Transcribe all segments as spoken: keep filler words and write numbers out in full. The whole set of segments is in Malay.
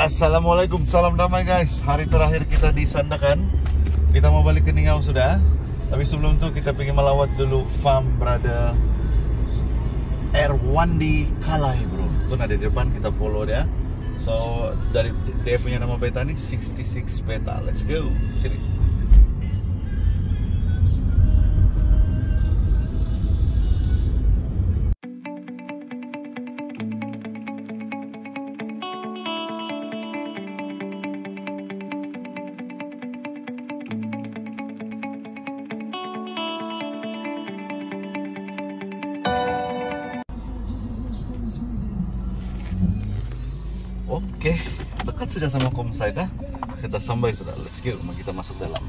Assalamualaikum, salam damai guys. Hari terakhir kita di Sandakan. Kita mau balik ke Ningau sudah. Tapi sebelum itu kita pengen melawat dulu farm Brother Erwandi Kalai bro. Itu ada di depan, kita follow dia. So dari dia punya nama beta nih enam puluh enam beta. Let's go. Sini. Oke, dekat sudah sama Komsai dah. Kita sampai sudah. Let's go, kita masuk dalam.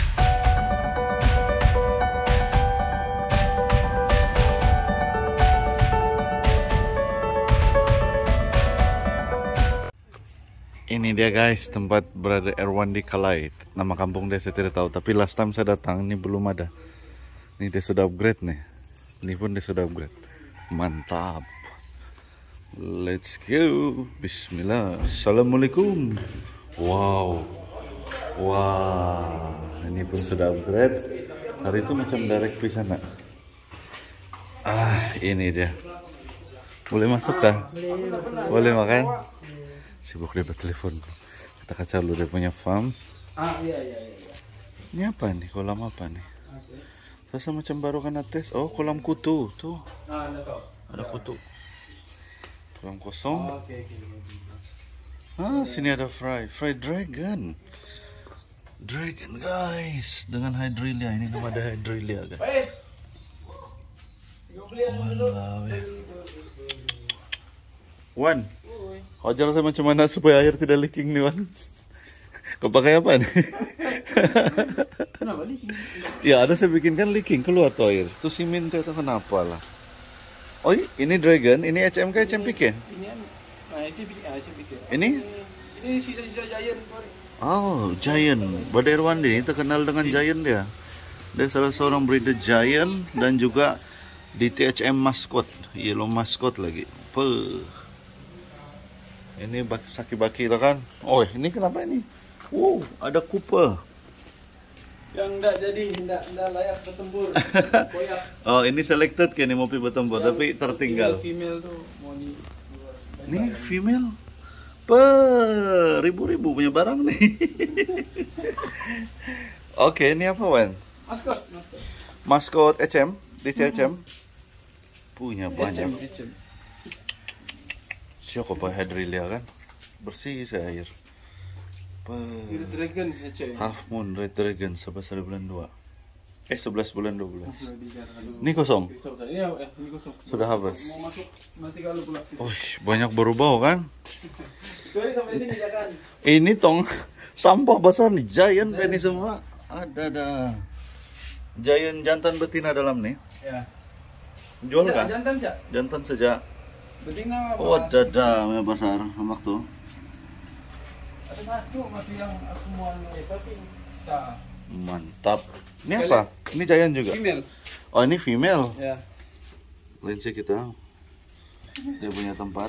Ini dia guys, tempat Brother Erwandi Kalai. Nama kampung dia saya tidak tahu, tapi last time saya datang ini belum ada. Ini dia sudah upgrade nih. Ini pun dia sudah upgrade. Mantap. Let's go. Bismillah. Assalamualaikum. Wow. Wow. Ini pun sudah upgrade. Hari itu macam direct ke sana. Ah, ini dia. Boleh masuk kah? Boleh makan? Sibuk dia bertelepon. Kita kaca dulu dia punya farm. Ah, iya iya iya. Ini apa nih? Kolam apa nih? Rasa macam baru kan tes. Oh, kolam kutu. Tuh. Ah, ada kau. Ada kutu. Kolam kosong. Oh, oke, oke. Ah, sini ada fry, fry dragon. Dragon guys, dengan hydrelia. Ini nama ada hydrelia kan. Walau ya. Wan, kau ajar saya macam mana supaya air tidak leaking nih Wan? Kau pakai apa nih? Kenapa leaking? Ya ada saya bikinkan leaking keluar tuh air. Itu simen tuh kenapa lah? Oh ini dragon, ini H M K, H M P K? Ini nah itu H M P K. Ini? Ini sisa-sisa giant. Oh, Giant. Brother Erwandi ini terkenal dengan Giant dia. Dia salah seorang breeder Giant dan juga di T H M Mascot, Yellow Mascot lagi. Puh. Ini saki-baki lah kan. Oh, ini kenapa ini? Wow, ada Cooper. Yang enggak jadi, enggak enggak layak bertempur. Koyak. Oh, ini selected kan mau pi bertempur tapi tertinggal. Female, female tuh mau di Ini female. Per ribu-ribu punya barang nih. Oke, ini apa Wan? Maskot, maskot. Maskot H M di C H M. Punya banyak. H M. Siapa pakai hydrelia kan? Bersih saya air. Red Dragon H M. Half Moon Red Dragon sebelas bulan dua. Eh sebelas bulan dua belas. Ini kosong. Iya, ini kosong. Sudah habis. Mau masuk nanti kalau pula. Oh, banyak berubah kan? Sorry sampai sini jangan. Ini tong sampah besar nih, giant ini semua. Ada ada. Giant jantan betina dalam nih. Ya. Jual kah? Jantan saja. Jantan saja. Betina. Oh, ada yang besar waktu. Ada satu masih yang aku mau tapi tak. Mantap. Ini apa? Ini giant juga. Female. Oh, ini female. Ya. Lain sih kita. Dia punya tempat.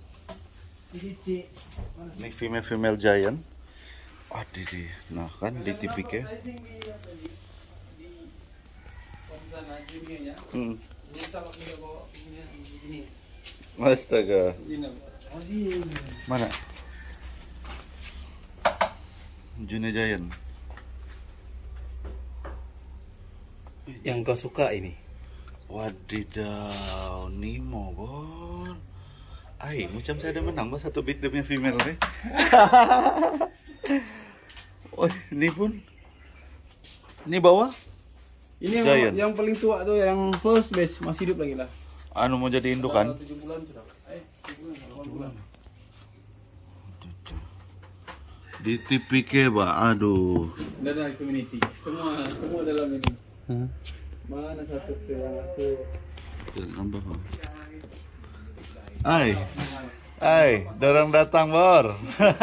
Ini female female giant. Ah, di, di. Nah kan di tipiknya. Hmm. Astaga. Mana? Junior giant. Yang kau suka ini. Wadidaw, Nemo bon. Ay, macam saya ada menang bah satu bit demi female nih. Oh, ini pun. Ini bawah? Ini Giant. yang, yang paling tua tuh yang first batch masih hidup lagi lah. Anu mau jadi indukan? tujuh bulan sudah. Eh, tujuh bulan, delapan bulan. Di T P K bah, aduh. Dari community. Semua semua dalam ini. Hmm. Mana satu tuh yang aku Nambah bang. Ay, ay, dorang datang bor.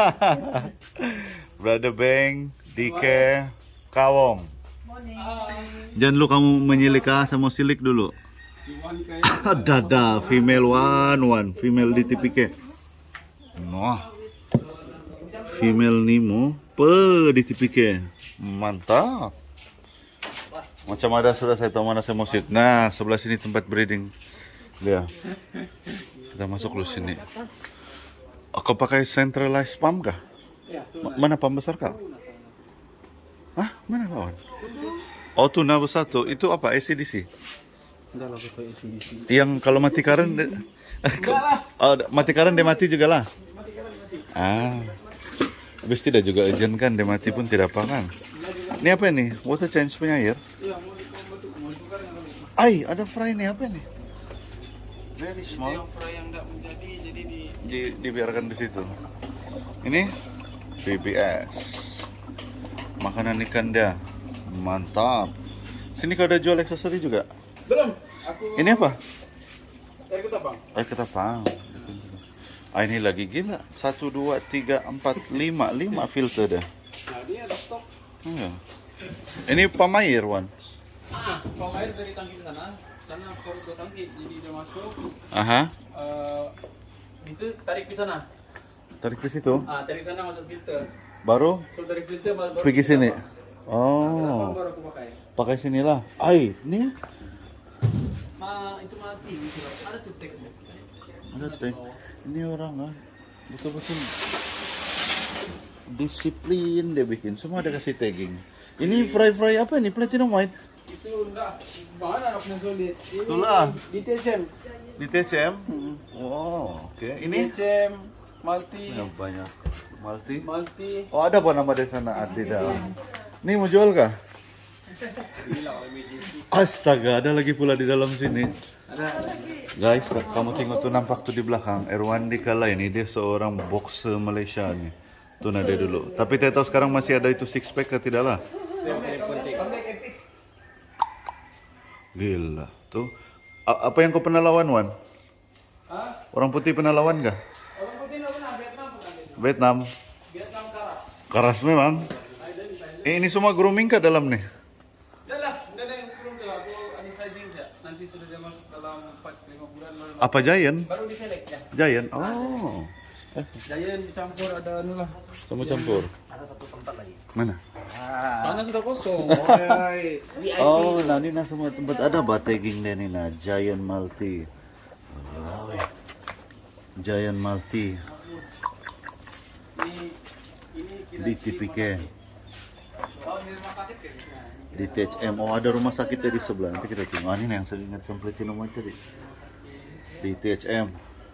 Brother Beng, Dike, Kawong. Jangan lu kamu menyilika sama silik dulu. Dada female one one female di T P K. Noh. Female Nemo. Pe di T P K. Mantap. Macam ada sudah saya tahu mana saya mau sit. Nah, sebelah sini tempat breeding. Lihat. Kita masuk dulu sini. Kau pakai centralized pump kah? Ma- mana pump besar kah? Hah? Mana kawan? Oh, tuna besar tuh. Itu apa? A C D C? Enggak lah pakai A C D C. Yang kalau mati karen de- oh, mati karen dia mati juga lah. Ah. Habis tidak juga urgent kan, dia mati pun tidak apa kan. Ini apa ini? Water change punya air? Ay, ada fry nih, apa nih? Very small. Yang fry yang enggak menjadi jadi di Di, dibiarkan di situ. Ini B B S. Makanan ikan dia. Mantap. Sini kau ada jual aksesori juga? belum. Aku Ini apa? air ketapang. Air ketapang. Ah, ini lagi gila. Satu, dua, tiga, empat, lima, lima filter dah. Nah, dia ada stok. Iya. Ini pamair, Wan. Ah, kalau air dari tangki sana, sana korup dua tangki, jadi dia masuk. Aha. eh itu tarik ke sana. Tarik ke situ. Ah, tarik sana masuk filter. Baru So dari filter baru pergi sini. Kenapa Oh. baru aku pakai? Pakai sinilah. Ai, ini Ma, itu mati gitu. Ada tuh tek. ada teh. Ini orang ah. Betul-betul disiplin dia bikin. Semua ada kasih tagging. Ini fry-fry apa ini? Platinum white. Itu enggak. Mana anak yang sulit? Ini Itulah. di T C M. Di T C M. Oh, oke. Ini T C M, Multi, yang banyak. Multi. Multi. Oh, ada apa nama di sana? Ada dah. Ini mau jual kah? Gila kalau emergency. Astaga, ada lagi pula di dalam sini. Ada. Guys, ka- kamu tengok tuh nampak tuh di belakang. Erwandi Kala ini dia seorang boxer Malaysia nih. Tuh nah dia dulu. Tapi saya tahu sekarang masih ada itu six pack atau tidak lah. Gila. Tuh. A- apa yang kau pernah lawan, Wan? Hah? Orang putih pernah lawan kah? Orang putih enggak pernah Vietnam bukan Vietnam. Vietnam. Vietnam keras. Keras memang. Eh, ini semua grooming kah dalam nih? Dah lah, dah ada yang turun tuh. Aku ada sizing saja. Nanti sudah dia masuk dalam empat lima bulan baru. Apa Giant? Baru diselect ya. Giant. Oh. Eh, Giant dicampur ada anu lah. kamu campur. Ada satu tempat lagi. Mana? Sana sudah kosong. Oi. V I P. Oh, nah ini nah semua tempat ada bateging dia nih nah. Giant Multi. Wow, eh. Giant Multi Ini ini kira di T P K. oh, di rumah sakit ya. Di T H M. Oh, ada rumah sakit di sebelah. Nanti kita tengok. Ah, ini yang saya ingatkan Platinum White tadi. Di T H M.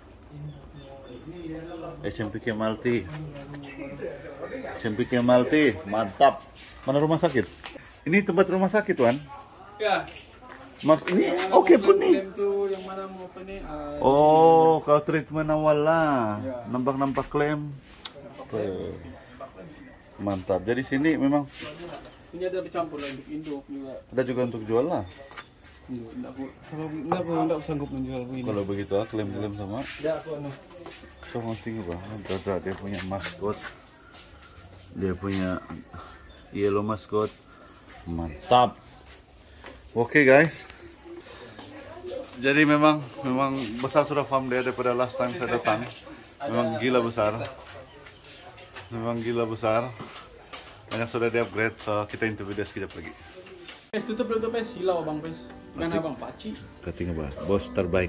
H M P K Multi. H M P K Multi. Mantap. Mana rumah sakit? Ini tempat rumah sakit, Wan. Ya. Mas, ini Yang mana oke mau pun nih. klaim tuh, yang mana mau apa nih? ah, Oh, kau treatment awal lah. Ya. Nampak-nampak klaim. Oke. Mantap. Jadi sini memang ini ada bercampur lah untuk induk juga. ada juga untuk jual lah. Induk, enggak aku kalau enggak aku enggak sanggup menjual begini. Kalau begitu ah, klaim-klaim sama. Ya aku anu. So penting apa? Ada dia punya maskot. Dia punya yellow maskot. Mantap. Oke guys. Jadi memang memang besar sudah farm dia daripada last time saya datang. Memang gila besar. Memang gila besar. Banyak sudah di upgrade. So kita interview dia sekejap lagi. Pes tutup tutup pes silau Bang Pes. Kan Abang Paci. Keting apa? Bos terbaik.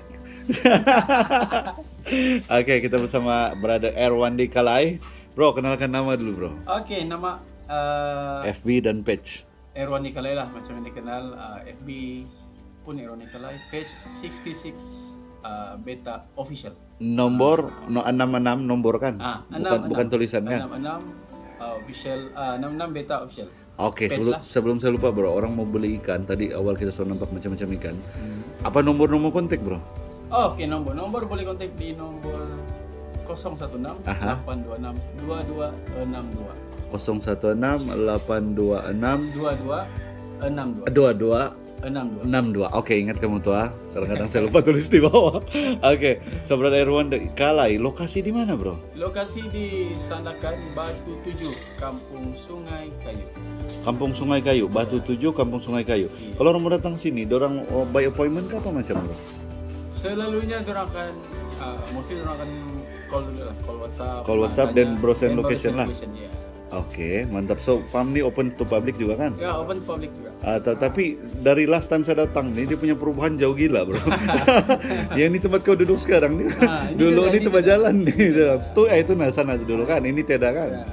Oke, kita bersama Brother Erwandi Kalai. Bro, kenalkan nama dulu, Bro. Oke, nama eh F B dan page. Erwan Nikolai lah macam yang dikenal. uh, F B pun Erwan Nikolai, page enam puluh enam uh, beta official. Nomor no, enam enam nomor kan? Ah, bukan bukan tulisan kan? enam enam uh, official, uh, enam enam beta official. Oke, Page sebelum, lah. sebelum saya lupa, Bro. Orang mau beli ikan, tadi awal kita sudah nampak macam-macam ikan. Apa nomor-nomor kontak, Bro? Oh, oke, nomor nomor boleh kontak di nomor nol satu enam Aha. delapan dua enam dua dua enam dua nol satu enam delapan dua enam dua dua enam dua dua dua enam dua. enam dua. Oke, ingat kamu tuh ah. Kadang-kadang saya lupa tulis di bawah. Oke, Sobat Erwandi Kalai, lokasi di mana, Bro? Lokasi di Sandakan Batu tujuh, Kampung Sungai Kayu. Kampung Sungai Kayu, Batu tujuh, Kampung Sungai Kayu. Kalau orang mau datang sini, dorang oh, by appointment ke apa macam, Bro? Selalunya orang akan uh, mostly orang akan call dulu lah, call WhatsApp. Call WhatsApp tanya, dan browse and dan baru location lah. location, ya. Oke, mantap. So, farm ini open to public juga kan? Ya, open public juga. Uh, tapi dari last time saya datang nih, dia punya perubahan jauh gila, bro. Yang ini tempat kau duduk sekarang nih. Ah, ini dulu beda, ini ini tempat beda. jalan nih. Tuh, eh, itu nah sana dulu kan. Ini tidak kan? Ya,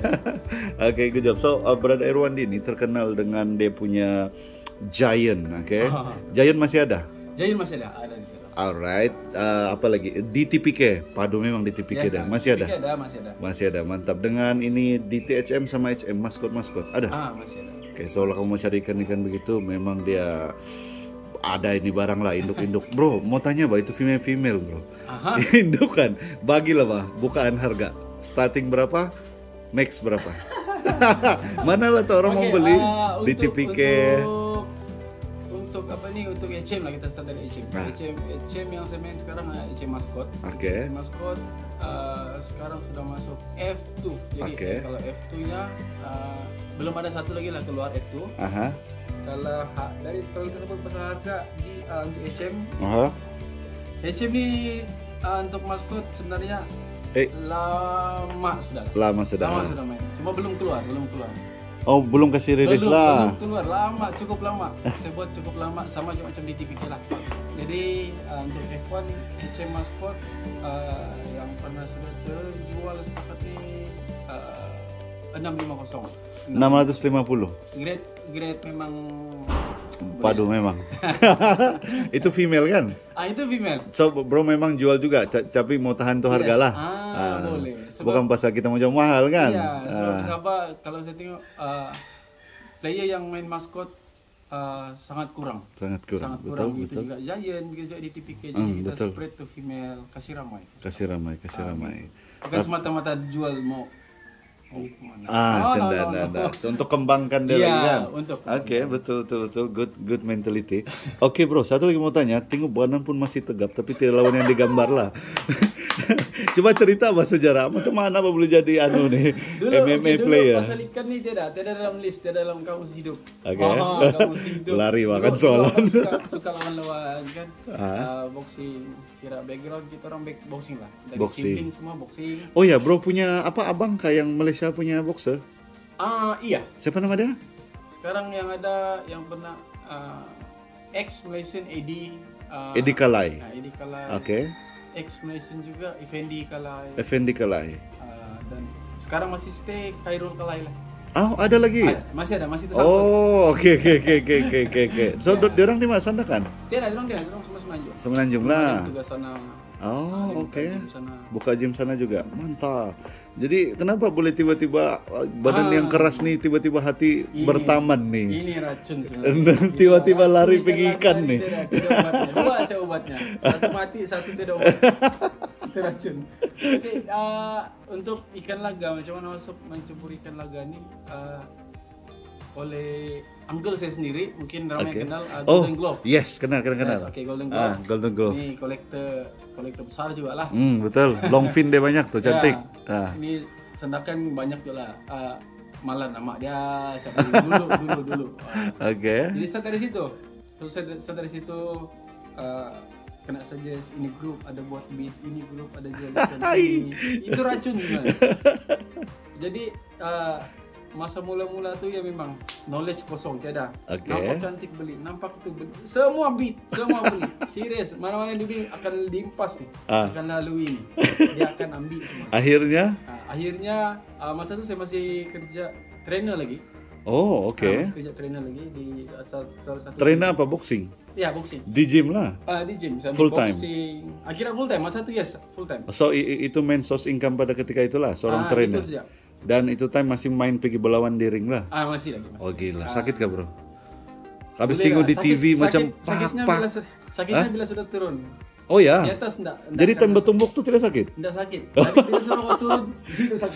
Oke, good job. So, uh, Brother Erwandi ini terkenal dengan dia punya Giant, oke? Ah. Giant masih ada? Giant masih ada, ada di situ. Alright, uh, apa lagi? D T P K, padu memang D T P K Yes, dah. ah, Masih ada? D T P K ada, masih ada. Masih ada, mantap. Dengan ini D T H M sama H M, maskot-maskot, ada? Ah, masih ada. Oke, so kalau kamu mau cari ikan-ikan begitu, memang dia ada ini barang lah, induk-induk. Bro, mau tanya bah, itu female-female bro. Aha. Induk kan? Bagilah bah, bukaan harga. Starting berapa? Max berapa? Mana lah tuh orang Oke, mau beli? ah, D T P K. Untuk, untuk apa nih? Untuk H M lah, kita start dari H M. Nah. H M, H M yang saya main sekarang ah, H M maskot. Oke. H M maskot ah, sekarang sudah masuk F dua. Jadi Oke. eh, kalau F dua-nya ah, belum ada satu lagi lah keluar F dua. Aha. Kalau ha- dari kalau kita sebut pasal harga di ah, untuk H M, Aha. H M ni ah, untuk maskot sebenarnya Eh, lama sudah. lama sudah. Lama sudah main. Cuma belum keluar, belum keluar. Oh, belum kasih rilis belum, lah. belum keluar, lama, cukup lama. Saya buat cukup lama, sama juga macam D T P K lah. Jadi uh, untuk F satu H M maskot uh, yang pernah sudah terjual setakat ini uh, enam lima nol. enam ratus lima puluh. Grade grade memang Padu memang. Itu female kan? Ah itu female. So bro memang jual juga, ca- tapi mau tahan tuh harga Yes. lah. Ah, boleh. Sebab- Bukan pasal kita mau jual mahal kan? Iya, sebab Ah. sahabat kalau saya tengok uh, player yang main maskot uh, sangat kurang. Sangat kurang. Sangat Betul, kurang. Begitu betul. juga Giant, begitu juga D T P K. Jadi Hmm, kita betul. spread to female, kasih ramai. Kasih ramai, kasih ramai. Bukan semata-mata jual mau mau kemana. Ah, No, no, tidak, no, tidak, no. tidak. So, untuk kembangkan dia Iya, lagi kan? untuk. Oke, betul, betul, betul. Good, good mentality. Oke bro, satu lagi mau tanya. Tengok Banan pun masih tegap, tapi tidak lawan yang digambar lah. Coba cerita apa sejarah. Macam mana apa boleh jadi anu nih Dulu, M M A okay, dulu player? pasal ikan ni tiada, tiada dalam list, tiada dalam kamus hidup. Oke. Oh, kamus hidup. Lari Dulu- makan dulu soalan. orang Suka, suka lawan-lawan kan. Ah. Uh, boxing, kira background kita orang back boxing lah. Dari Boxing. Simping semua boxing. Oh ya bro, punya apa abang kah yang Malaysia punya boxer? Ah, iya. Siapa nama dia? Sekarang yang ada yang pernah uh, ex Malaysian Eddie uh, Eddie Kalai. ah, Eddie Kalai. Oke. Ex Malaysian juga Effendi Kalai. Effendi Kalai. Uh, dan sekarang masih stay Khairul Kalai lah. Oh, ada lagi? Ada, masih ada, masih tersangkut. Oh, oke oke oke oke oke oke oke. So, Ya. dia orang di mana Sandakan? Tiada, dia orang tiada, dia orang semua semenanjung. Semenanjung Ada lah. yang tugas sana. Oh, ada yang oke. tugas di sana. Buka gym sana juga. Mantap. Jadi kenapa boleh tiba-tiba uh, badan Ah. yang keras nih tiba-tiba hati Ini- bertaman nih? Ini racun sebenarnya. Tiba-tiba Iya, lari aku pergi ikan ikan lari, nih. Tidak, tidak obatnya. Dua saya obatnya. Satu mati, satu tidak obat. Itu racun. Oke, uh, untuk ikan laga, macam mana masuk mencampur ikan laga ni uh, oleh uncle saya sendiri, mungkin ramai Oke. kenal uh, Oh, Golden Glove. yes, kenal kenal kenal. Yes, okay, Golden Ah, Glove. Golden Glove. Ini kolektor kolektor besar juga lah. Hmm, betul. Long fin dia banyak tuh, cantik. Ya, Ah. Ini sendakan banyak juga lah. Uh, Malan nama dia siapa dulu dulu dulu. Uh, Oke. Jadi start dari situ. Terus start, start dari situ uh, kena suggest ini grup ada buat beat, ini grup ada jual ikan ini. Itu racun sebenarnya. Jadi uh, masa mula-mula tuh ya memang knowledge kosong tiada. Oke. Nampak cantik beli, nampak itu beli. Semua beat, semua beli. Serius, mana-mana ini akan limpas nih. Ah. Akan lalui nih. Dia akan ambil semua. Akhirnya, Nah, akhirnya uh, masa itu saya masih kerja trainer lagi. oh oke. Ah, masih kerja trainer lagi di asal salah satu. Trainer apa boxing? Ya boxing. Di gym lah. Ah di gym. Sambil Full time? boxing. Akhirnya full time. Masa itu yes full time. So i- i- itu main source income pada ketika itulah seorang Ah, trainer. Itu saja. Dan itu time masih main pergi belawan di ring lah. Ah masih lagi. Masih. Oh gila, Ah, sakit kah bro? Habis boleh tengok lah. di Sakit- T V macam sakit, sakitnya pak bila pak. su- sakitnya Hah? bila sudah turun. Oh ya. Di atas enggak. enggak Jadi akan time bertumbuk tuh tidak sakit? Enggak sakit. Tapi bila sudah kau turun di situ sakit.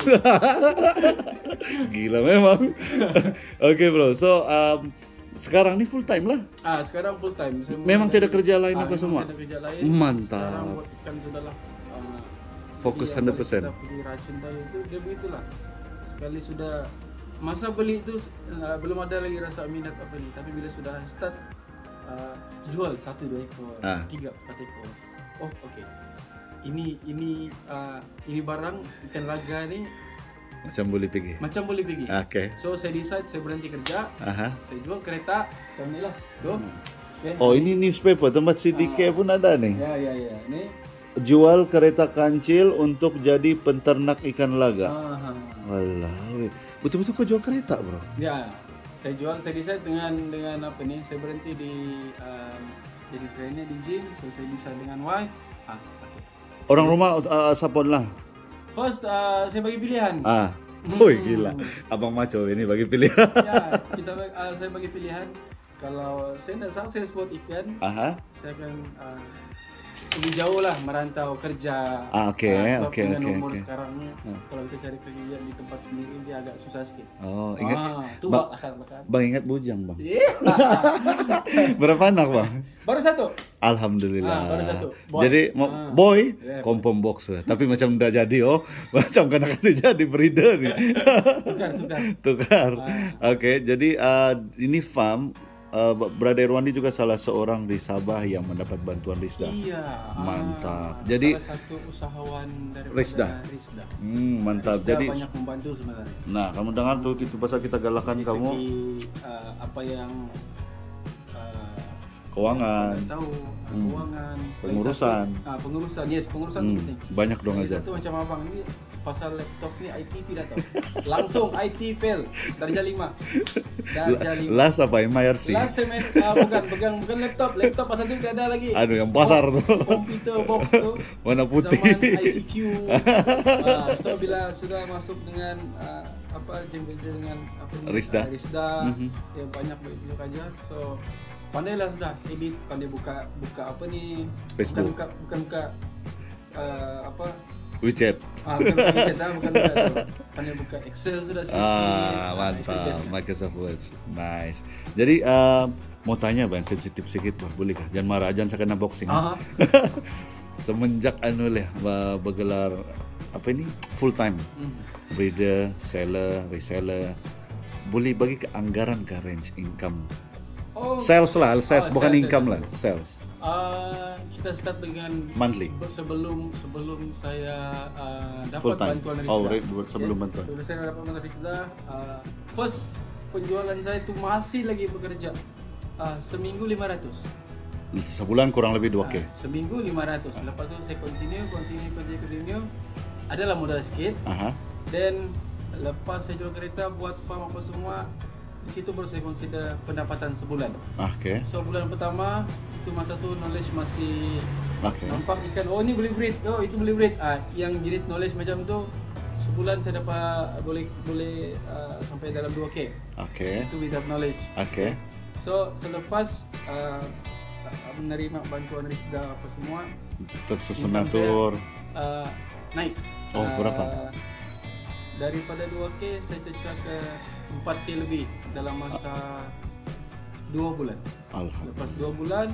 Gila memang. Oke bro, so um, sekarang ini full time lah. Ah sekarang full time. Saya Memang mulai tidak dari- kerja lain ah, apa memang semua? Tidak kerja lain. Mantap. Sekarang buat ikan sudahlah. ah, Fokus jadi seratus apalagi persen. Kita pergi racun tadi itu dia begitulah. Sekali sudah masa beli itu uh, belum ada lagi rasa minat apa ni. Tapi bila sudah start uh, jual satu dua ekor, Ah. tiga empat ekor. oh oke okay. ini ini uh, ini barang ikan laga nih Macam boleh pergi. macam boleh pergi. Oke. Okay. So saya decide saya berhenti kerja, Aha. saya jual kereta macam ni lah. Tuh. Okay. Oh ini newspaper tempat C D K pun ada nih. Ya ya ya. Ini Jual kereta kancil untuk jadi penternak ikan laga. aha. Walah, betul-betul kau jual kereta bro? Ya, saya jual, saya decide dengan dengan apa nih? Saya berhenti di um, jadi trainer di gym, so saya decide dengan why. Ah, okay. Orang rumah uh, sapon lah. First, uh, saya bagi pilihan. Ah, Hmm. woi gila, abang maco ini bagi pilihan. Ya, kita bag- uh, saya bagi pilihan. Kalau saya tidak salah saya spot ikan, Aha. saya akan uh, lebih jauh lah merantau kerja. Ah, oke, Ah, sebab oke, dengan oke, umur oke. sekarang ni, kalau kita cari kerja di tempat sendiri dia agak susah sikit. Oh, ingat. Ah, tua Ba- akan makan. Bang ingat bujang bang. Yeah. Berapa anak bang? Baru satu. Alhamdulillah. Ah, baru satu. Boy. Jadi mo- Ah. boy, Yeah, kompom box lah. Tapi macam dah jadi oh, macam kena kasih jadi breeder nih. Tukar tukar. Tukar. Ah. Oke, jadi uh, ini farm. Uh, Brother Irwandi juga salah seorang di Sabah yang mendapat bantuan Risda. Iya. Mantap. Ah, Jadi- salah satu usahawan dari Risda. Risda. Hmm, mantap. Risda Jadi, banyak membantu sebenarnya. nah kamu dengar tuh itu pasal kita galakkan Dari kamu segi, uh, apa yang uh, keuangan. nggak tahu Hmm. keuangan, Pengurusan. Lagi satu, ah, pengurusan, yes pengurusan Hmm, penting. banyak dong Lagi aja. satu macam abang ini pasal laptop ni I T tidak tahu. Langsung I T fail darjah lima. Darjah lima. Las apa M I R C? Last sem uh, bukan pegang bukan laptop, laptop pasal tu tidak ada lagi. Aduh, yang pasar Box, tuh. Komputer box tu. Warna putih. Zaman I C Q. uh, so bila sudah masuk dengan uh, apa kerja dengan apa ni? Risda. Uh, Risda Mhm. yang banyak banyak aja. So pandailah sudah edit, pandai buka buka apa ni? Facebook. Bukan buka bukan buka uh, apa? WeChat. Ah, bukan buka widget, ah, bukan buka tu. Pandai buka Excel sudah sikit. Ah, mantap. Microsoft Word. Nice. Jadi uh, mau tanya bang, sensitif sedikit bang, boleh kah? Jangan marah, jangan saya kena boxing. Ah. Semenjak anu leh ba- bergelar apa ini full time Hmm. breeder, seller, reseller, boleh bagi ke anggaran ke range income Oh, sales lah, sales Oh, bukan sales, income sales. lah, sales Uh, kita start dengan monthly. sebelum sebelum saya uh, Full dapat time. bantuan Risda. Oh, re- sebelum bantuan. Sebelum saya dapat bantuan Risda, uh, first penjualan saya itu masih lagi bekerja. Uh, seminggu lima ratus. Sebulan kurang lebih dua K. Uh, seminggu lima ratus. Lepas tu saya continue, continue, continue, continue. Adalah modal sikit. Aha. Dan lepas saya jual kereta, buat farm apa semua, di situ baru saya consider pendapatan sebulan. Oke. So bulan pertama itu masa tu knowledge masih Oke. nampak ikan, oh ini boleh breed, oh itu boleh breed. Ah, yang jenis knowledge macam tu sebulan saya dapat boleh boleh uh, sampai dalam dua K. Oke. Itu without knowledge. Oke. So selepas uh, menerima bantuan Risda apa semua, Tersusun income atur. saya, uh, naik. Oh, Ah, berapa? Daripada dua K saya cecah ke empat K lebih dalam masa dua bulan. Alhamdulillah. Lepas dua bulan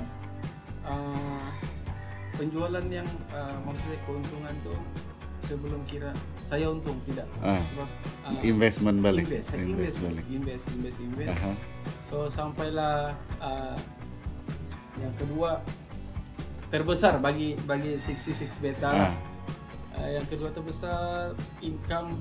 uh, penjualan yang uh, maksudnya keuntungan tu sebelum kira saya untung tidak. Ah. Sebab uh, Investment balik. invest, saya invest, Invest balik. invest, invest, invest. Aha. So sampailah uh, yang kedua terbesar bagi bagi enam puluh enam beta. Ah. Uh, yang kedua terbesar income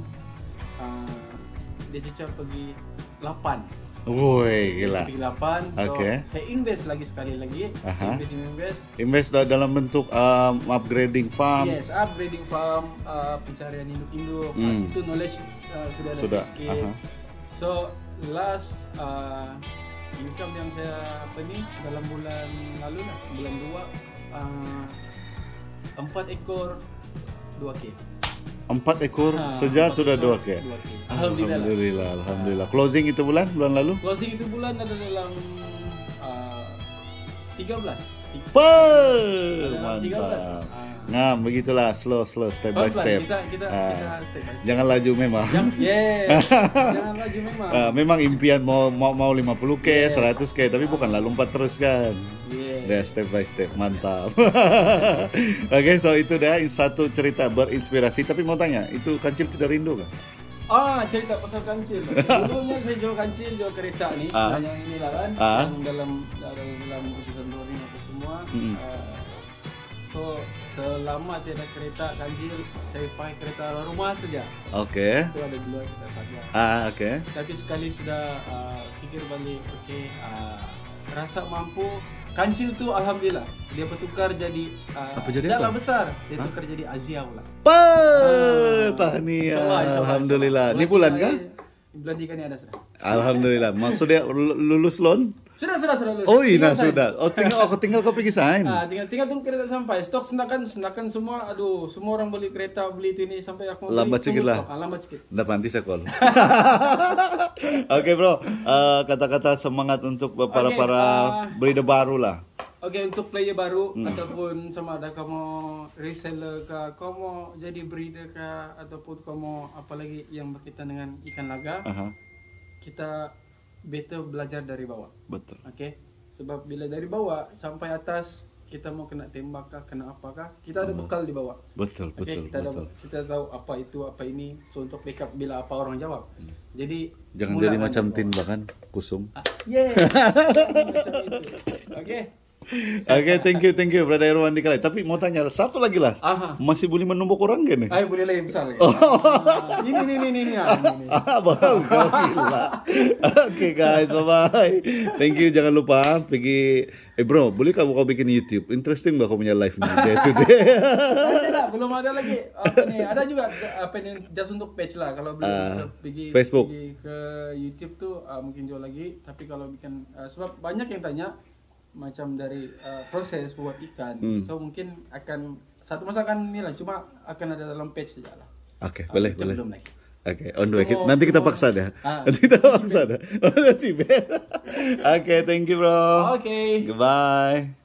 uh, dia cecah pergi lapan. Woi, gila. Pergi lapan. So Oke. saya invest lagi sekali lagi. Aha. Saya invest, invest. Invest da- dalam bentuk um, upgrading farm. Yes, upgrading farm, uh, pencarian induk-induk. Hmm. Uh, situ knowledge uh, sudah ada Sudah. sikit. Aha. So last uh, income yang saya apa ni dalam bulan lalu lah, bulan dua uh, empat ekor dua K. Empat ekor Ha, saja empat sudah ekor, dua K. dua K. Alhamdulillah. lah. Alhamdulillah, alhamdulillah. Closing itu bulan, bulan lalu? Closing itu bulan ada dalam uh, tiga belas. Per, Dalam tiga belas. mantap. Ah. Nah, begitulah slow slow step by Pelan-pelan, step. kita kita Ah. kita step by step. Jangan laju memang. Jam- yes. Jangan laju memang. Ah, memang impian mau mau mau lima puluh K, Yes. seratus K, tapi bukanlah lompat terus kan. Yes. Dah step by step, mantap. Oke, so itu dah satu cerita berinspirasi. Tapi mau tanya, itu kancil tidak rindu kan? Ah, cerita pasal kancil. Dulunya saya jual kancil, jual kereta ni, Ah. yang ini lah kan, Ah. yang dalam dalam dalam urusan touring apa semua. Mm. Uh, So selama tiada kereta ganjil, saya pakai kereta rumah saja. Oke. Itu ada dua kita saja. Ah, oke. Tapi sekali sudah uh, pikir balik, oke, okay, uh, rasa mampu. Kancil tuh alhamdulillah dia bertukar jadi uh, Apa jadi jala apa? besar, dia Hah? tukar jadi Aziah pula. Pa, Ah. tahniah. Insya Allah, insya Allah, Alhamdulillah. insya Ini Allah. bulan tiga kah? ini- Bulan tiga ini ada sudah. Alhamdulillah. Maksudnya lu- lulus loan? Sudah, sudah, sudah. lulus. Oh iya Tinggal sign. sudah. Oh tinggal aku tinggal kau pergi sign. Ah, tinggal tinggal tunggu kereta sampai. Stok senakan senakan semua. Aduh, semua orang beli kereta, beli itu ini sampai aku mau Lambat beli, sedikit tunggu lah. stok. Ah, lambat sedikit. Ntar nanti saya call. Oke bro, Eh, kata-kata semangat untuk para Oke, para ah. breeder baru lah. Oke, untuk player baru Hmm. ataupun sama ada kamu reseller kah, kamu jadi breeder kah, ataupun kamu apalagi yang berkaitan dengan ikan laga, Aha, kita better belajar dari bawah. betul. Oke, sebab bila dari bawah sampai atas kita mau kena tembak kah, kena apakah, kita ada bekal di bawah. Betul, Oke, betul, kita betul. ada, kita tahu apa itu apa ini, so untuk backup bila apa orang jawab. Jadi Jangan mulakan jadi macam dari tin bawah. bahkan kusum. Ah, yes. Macam itu. Oke. Oke, thank you, thank you, Brother Irwan Dikalai. Tapi mau tanya satu lagi lah, Aha. masih boleh menumbuk orang gak nih? Ayo boleh lagi besar lagi. Ah, ini ini ini ini. ah, ini, ini. Ah, baru kau gila. Oke guys, bye bye. Thank you, jangan lupa pergi. Eh bro, boleh kamu kau bikin YouTube? Interesting bah kau punya live nih day to day. Ada lah, belum ada lagi. Apa nih? Ada juga apa nih just untuk page lah. Kalau belum Ah, ke- pergi Facebook. pergi ke YouTube tuh ah, mungkin jauh lagi. Tapi kalau bikin ah, sebab banyak yang tanya macam dari ah, proses buat ikan. Hmm. So mungkin akan satu masa akan ini lah. Cuma akan ada dalam page saja lah. Oke, Ah, boleh, macam boleh. belum lagi. Oke, on the way. Tunggu- Nanti kita tunggu. paksa dah. Ah. Nanti kita paksa dah. Oh, si Ben. Oke, thank you bro. Oke. Goodbye.